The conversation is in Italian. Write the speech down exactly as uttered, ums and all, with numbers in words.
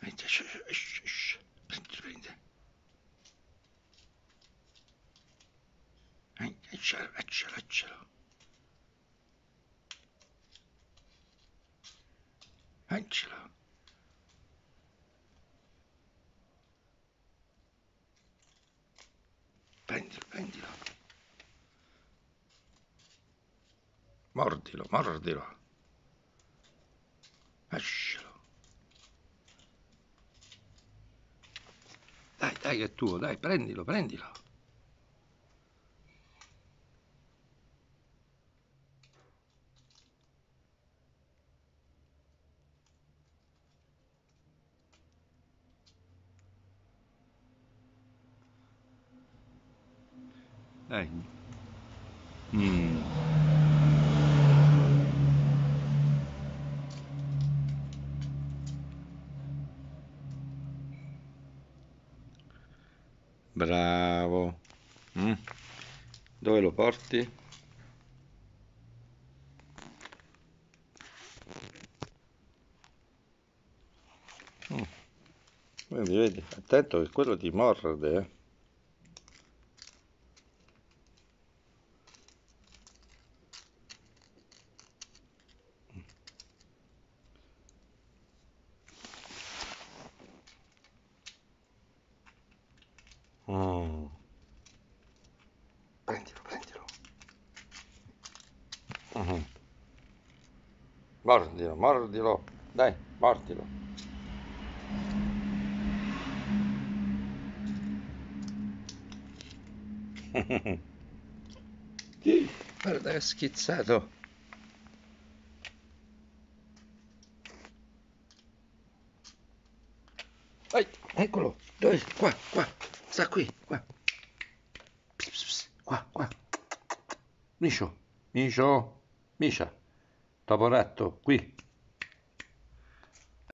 Prendi, shh, shh, shh. Prendi, prendi. Eccelo, eccelo, eccelo. Eccelo. Prendilo, prendilo. Mordilo, mordilo. Eccelo. Dai, dai, è tuo, dai, prendilo, prendilo. Dai. Mm. Bravo. Mm. Dove lo porti? Mm. Vedi, vedi, attento che quello ti morde, eh. Mm. Prendilo, prendilo. Mhm. Mordilo, mordilo. Dai, mordilo. Guarda che schizzato. Vai, eccolo. Dove? Qua, qua. Sta qui, qua. Pss, pss, pss. Qua, qua. Miscio, Miscio, Miscia. Toporetto, qui.